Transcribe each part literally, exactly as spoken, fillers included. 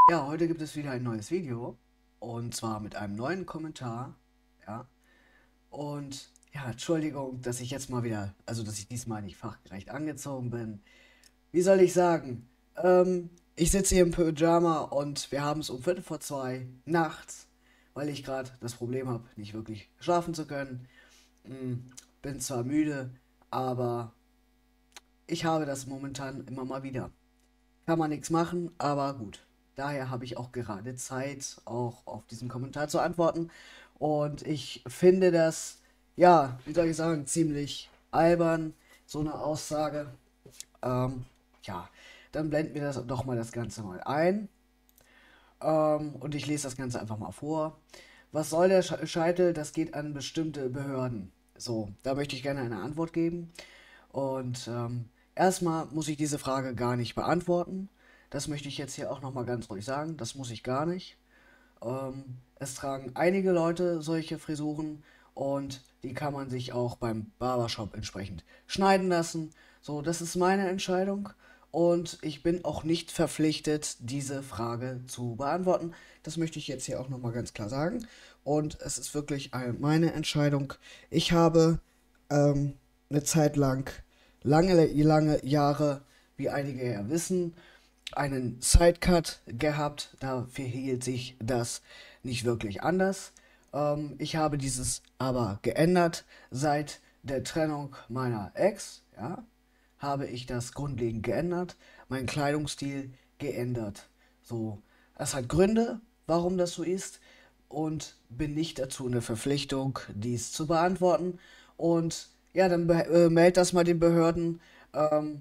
Ja, heute gibt es wieder ein neues Video und zwar mit einem neuen Kommentar, ja. Und ja, Entschuldigung, dass ich jetzt mal wieder, also dass ich diesmal nicht fachgerecht angezogen bin. Wie soll ich sagen? Ähm, ich sitze hier im Pyjama und wir haben es um Viertel vor zwei nachts, weil ich gerade das Problem habe, nicht wirklich schlafen zu können. Hm, bin zwar müde, aber ich habe das momentan immer mal wieder. Kann man nichts machen, aber gut. Daher habe ich auch gerade Zeit, auch auf diesen Kommentar zu antworten. Und ich finde das, ja, wie soll ich sagen, ziemlich albern, so eine Aussage. Ähm, ja, dann blenden wir das doch mal das Ganze mal ein. Ähm, und ich lese das Ganze einfach mal vor. Was soll der Scheitel? Das geht an bestimmte Behörden. So, da möchte ich gerne eine Antwort geben. Und ähm, erstmal muss ich diese Frage gar nicht beantworten. Das möchte ich jetzt hier auch nochmal ganz ruhig sagen. Das muss ich gar nicht. Ähm, es tragen einige Leute solche Frisuren und die kann man sich auch beim Barbershop entsprechend schneiden lassen. So, das ist meine Entscheidung und ich bin auch nicht verpflichtet, diese Frage zu beantworten. Das möchte ich jetzt hier auch nochmal ganz klar sagen. Und es ist wirklich meine Entscheidung. Ich habe ähm, eine Zeit lang, lange, lange Jahre, wie einige ja wissen, einen Sidecut gehabt. Dafür hielt sich das nicht wirklich anders. Ähm, ich habe dieses aber geändert. Seit der Trennung meiner Ex, ja, habe ich das grundlegend geändert. Mein Kleidungsstil geändert. So, es hat Gründe, warum das so ist. Und bin nicht dazu in der Verpflichtung, dies zu beantworten. Und ja, dann äh, meld das mal den Behörden. Ähm,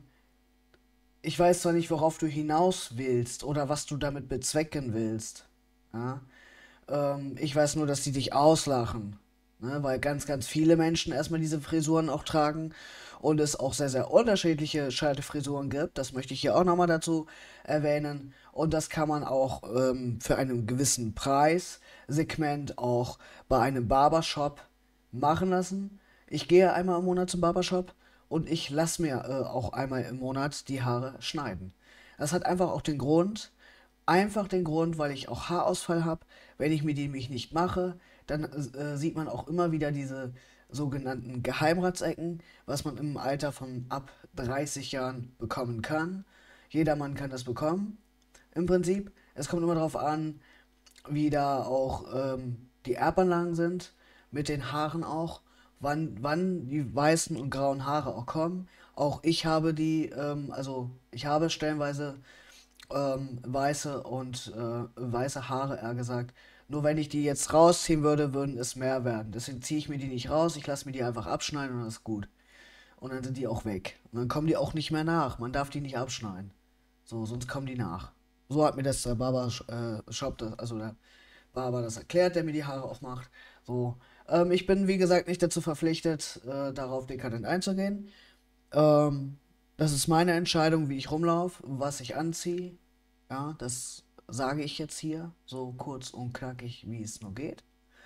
ich weiß zwar nicht, worauf du hinaus willst oder was du damit bezwecken willst. Ja? Ähm, ich weiß nur, dass die dich auslachen. Ne? Weil ganz, ganz viele Menschen erstmal diese Frisuren auch tragen und es auch sehr, sehr unterschiedliche Scheitelfrisuren gibt. Das möchte ich hier auch nochmal dazu erwähnen. Und das kann man auch ähm, für einen gewissen Preissegment auch bei einem Barbershop machen lassen. Ich gehe einmal im Monat zum Barbershop und ich lasse mir äh, auch einmal im Monat die Haare schneiden. Das hat einfach auch den Grund, einfach den Grund, weil ich auch Haarausfall habe. Wenn ich mir die mich nicht mache, dann äh, sieht man auch immer wieder diese sogenannten Geheimratsecken, was man im Alter von ab dreißig Jahren bekommen kann. Jedermann kann das bekommen, im Prinzip. Es kommt immer darauf an, wie da auch ähm, die Erbanlagen sind, mit den Haaren auch, wann, wann die weißen und grauen Haare auch kommen. Auch ich habe die, ähm, also ich habe stellenweise ähm, weiße und äh, weiße Haare, eher gesagt. Nur wenn ich die jetzt rausziehen würde, würden es mehr werden. Deswegen ziehe ich mir die nicht raus, ich lasse mir die einfach abschneiden und dann ist gut. Und dann sind die auch weg. Und dann kommen die auch nicht mehr nach. Man darf die nicht abschneiden. So, sonst kommen die nach. So hat mir das der Barber äh, Shop, das, also der Barber das erklärt, der mir die Haare auch macht. So, ähm, ich bin wie gesagt nicht dazu verpflichtet, äh, darauf dekadent einzugehen. Ähm, Das ist meine Entscheidung, wie ich rumlaufe, was ich anziehe. Ja, das sage ich jetzt hier, so kurz und knackig, wie es nur geht.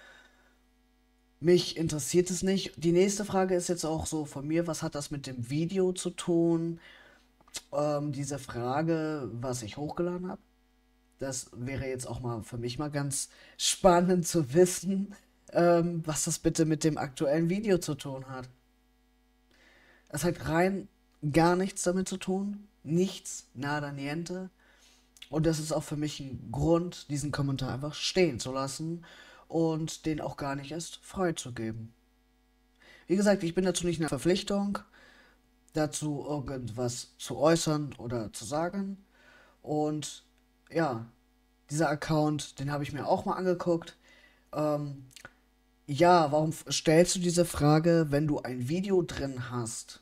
Mich interessiert es nicht. Die nächste Frage ist jetzt auch so von mir, was hat das mit dem Video zu tun? Ähm, diese Frage, was ich hochgeladen habe. Das wäre jetzt auch mal für mich mal ganz spannend zu wissen, ähm, was das bitte mit dem aktuellen Video zu tun hat. Es hat rein gar nichts damit zu tun. Nichts, nada, niente. Und das ist auch für mich ein Grund, diesen Kommentar einfach stehen zu lassen und den auch gar nicht erst freizugeben. Wie gesagt, ich bin dazu nicht in der Verpflichtung, dazu irgendwas zu äußern oder zu sagen. Und ja, dieser Account, den habe ich mir auch mal angeguckt. Ähm, ja, warum stellst du diese Frage, wenn du ein Video drin hast,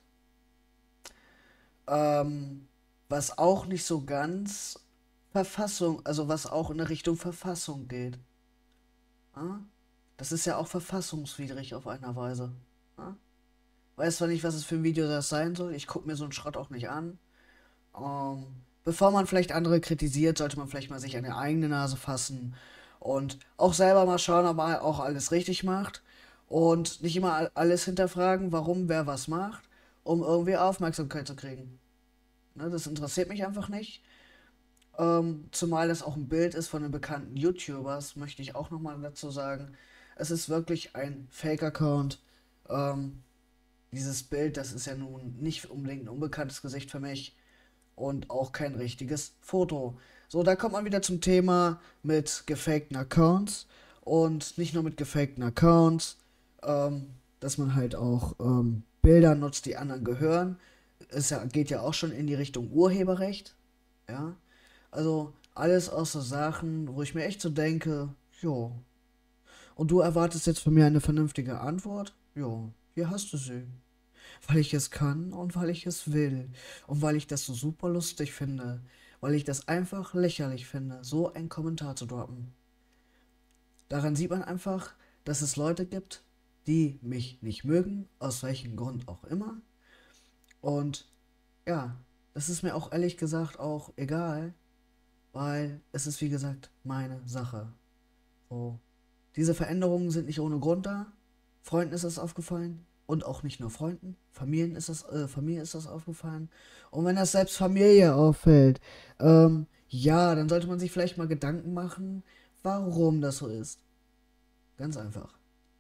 ähm, was auch nicht so ganz Verfassung, also was auch in Richtung Verfassung geht? Ah? Das ist ja auch verfassungswidrig auf einer Weise. Ah? Weiß zwar nicht, was es für ein Video das sein soll. Ich gucke mir so einen Schrott auch nicht an. Ähm, Bevor man vielleicht andere kritisiert, sollte man vielleicht mal sich an die eigene Nase fassen und auch selber mal schauen, ob man auch alles richtig macht und nicht immer alles hinterfragen, warum wer was macht, um irgendwie Aufmerksamkeit zu kriegen. Ne, das interessiert mich einfach nicht. Ähm, zumal das auch ein Bild ist von einem bekannten YouTubers, möchte ich auch nochmal dazu sagen. Es ist wirklich ein Fake-Account. Ähm, dieses Bild, das ist ja nun nicht unbedingt ein unbekanntes Gesicht für mich und auch kein richtiges Foto. So, da kommt man wieder zum Thema mit gefakten Accounts und nicht nur mit gefakten Accounts, ähm, dass man halt auch ähm, Bilder nutzt, die anderen gehören. Es ja, geht ja auch schon in die Richtung Urheberrecht, ja. Also alles aus so Sachen, wo ich mir echt so denke, jo. Und du erwartest jetzt von mir eine vernünftige Antwort? Jo, hier hast du sie. Weil ich es kann und weil ich es will. Und weil ich das so super lustig finde. Weil ich das einfach lächerlich finde, so einen Kommentar zu droppen. Daran sieht man einfach, dass es Leute gibt, die mich nicht mögen, aus welchem Grund auch immer. Und ja, das ist mir auch ehrlich gesagt auch egal, weil es ist wie gesagt meine Sache. So. Diese Veränderungen sind nicht ohne Grund da. Freunden ist das aufgefallen. Und auch nicht nur Freunden. Familien ist das, äh, Familie ist das aufgefallen. Und wenn das selbst Familie auffällt, ähm, ja, dann sollte man sich vielleicht mal Gedanken machen, warum das so ist. Ganz einfach.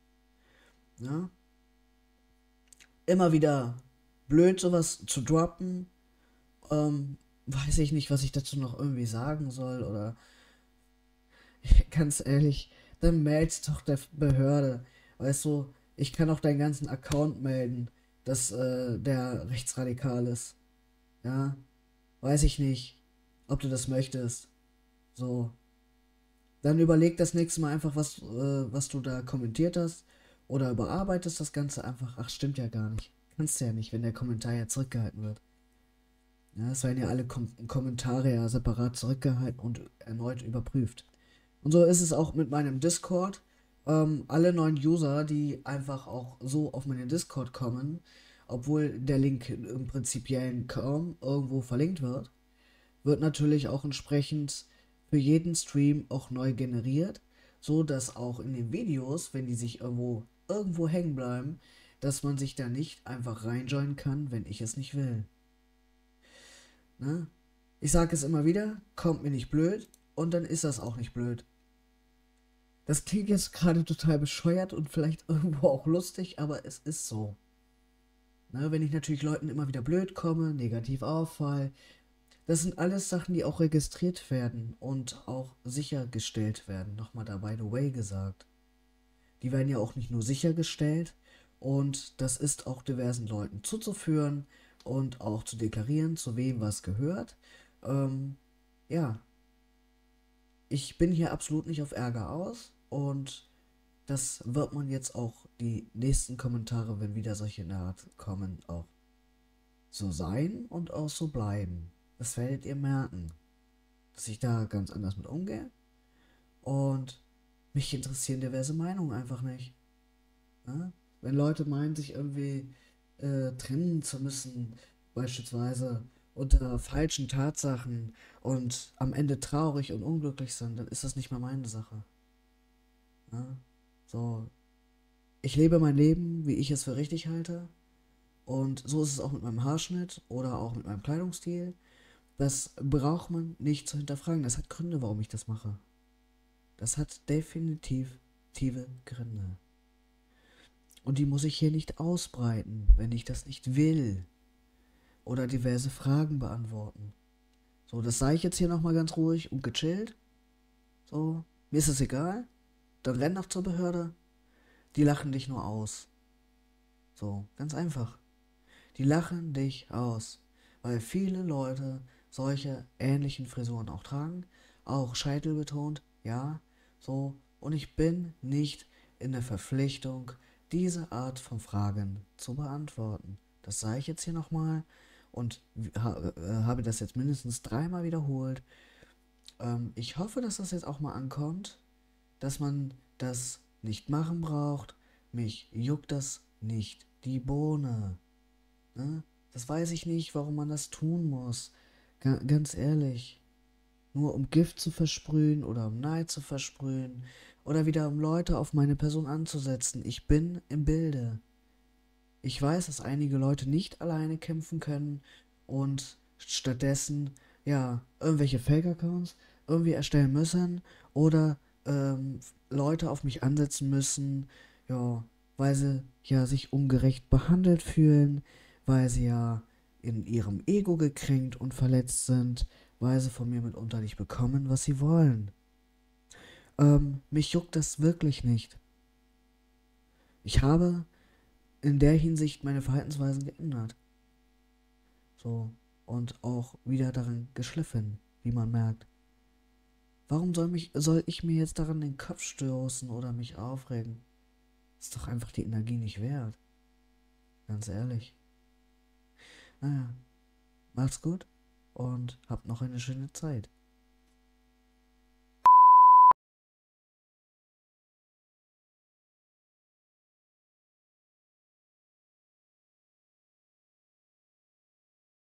Ja? Immer wieder blöd, sowas zu droppen. Ähm, weiß ich nicht, was ich dazu noch irgendwie sagen soll. Oder ganz ehrlich, dann meld's doch der Behörde. Weißt du, ich kann auch deinen ganzen Account melden, dass äh, der rechtsradikal ist. Ja, weiß ich nicht, ob du das möchtest. So, dann überleg das nächste Mal einfach, was, äh, was du da kommentiert hast. Oder überarbeitest das Ganze einfach. Ach, stimmt ja gar nicht. Kannst du ja nicht, wenn der Kommentar ja zurückgehalten wird. Ja, es werden ja alle Kom Kommentare ja separat zurückgehalten und erneut überprüft. Und so ist es auch mit meinem Discord. Ähm, alle neuen User, die einfach auch so auf meinen Discord kommen, obwohl der Link im Prinzipiellen kaum irgendwo verlinkt wird, wird natürlich auch entsprechend für jeden Stream auch neu generiert, so dass auch in den Videos, wenn die sich irgendwo irgendwo hängen bleiben, dass man sich da nicht einfach reinjoinen kann, wenn ich es nicht will. Ne? Ich sage es immer wieder, kommt mir nicht blöd und dann ist das auch nicht blöd. Das klingt jetzt gerade total bescheuert und vielleicht irgendwo auch lustig, aber es ist so. Ne, wenn ich natürlich Leuten immer wieder blöd komme, negativ auffall, das sind alles Sachen, die auch registriert werden und auch sichergestellt werden. Nochmal da by the way gesagt. Die werden ja auch nicht nur sichergestellt und das ist auch diversen Leuten zuzuführen und auch zu deklarieren, zu wem was gehört. Ähm, ja, ich bin hier absolut nicht auf Ärger aus und das wird man jetzt auch die nächsten Kommentare, wenn wieder solche in der Art kommen, auch so sein und auch so bleiben. Das werdet ihr merken, dass ich da ganz anders mit umgehe und mich interessieren diverse Meinungen einfach nicht. Ne? Wenn Leute meinen, sich irgendwie äh, trennen zu müssen, beispielsweise unter falschen Tatsachen und am Ende traurig und unglücklich sind, dann ist das nicht mehr meine Sache. Ne? So, ich lebe mein Leben, wie ich es für richtig halte. Und so ist es auch mit meinem Haarschnitt oder auch mit meinem Kleidungsstil. Das braucht man nicht zu hinterfragen. Das hat Gründe, warum ich das mache. Das hat definitiv tiefe Gründe. Und die muss ich hier nicht ausbreiten, wenn ich das nicht will. Oder diverse Fragen beantworten. So, das sage ich jetzt hier nochmal ganz ruhig und gechillt. So, mir ist es egal. Dann renn doch zur Behörde. Die lachen dich nur aus. So, ganz einfach. Die lachen dich aus. Weil viele Leute solche ähnlichen Frisuren auch tragen. Auch Scheitel betont, ja, so. Und ich bin nicht in der Verpflichtung, diese Art von Fragen zu beantworten. Das sage ich jetzt hier nochmal und ha äh, habe das jetzt mindestens dreimal wiederholt. Ähm, ich hoffe, dass das jetzt auch mal ankommt, dass man das nicht machen braucht. Mich juckt das nicht die Bohne. Ne? Das weiß ich nicht, warum man das tun muss. Ga ganz ehrlich. Nur um Gift zu versprühen oder um Neid zu versprühen oder wieder um Leute auf meine Person anzusetzen. Ich bin im Bilde. Ich weiß, dass einige Leute nicht alleine kämpfen können und stattdessen ja, irgendwelche Fake-Accounts irgendwie erstellen müssen oder ähm, Leute auf mich ansetzen müssen, ja, weil sie ja sich ungerecht behandelt fühlen, weil sie ja in ihrem Ego gekränkt und verletzt sind, weil sie von mir mitunter nicht bekommen, was sie wollen. Ähm, mich juckt das wirklich nicht. Ich habe in der Hinsicht meine Verhaltensweisen geändert. So. Und auch wieder daran geschliffen, wie man merkt. Warum soll, mich, soll ich mir jetzt daran den Kopf stoßen oder mich aufregen? Ist doch einfach die Energie nicht wert. Ganz ehrlich. Naja, macht's gut und habt noch eine schöne Zeit.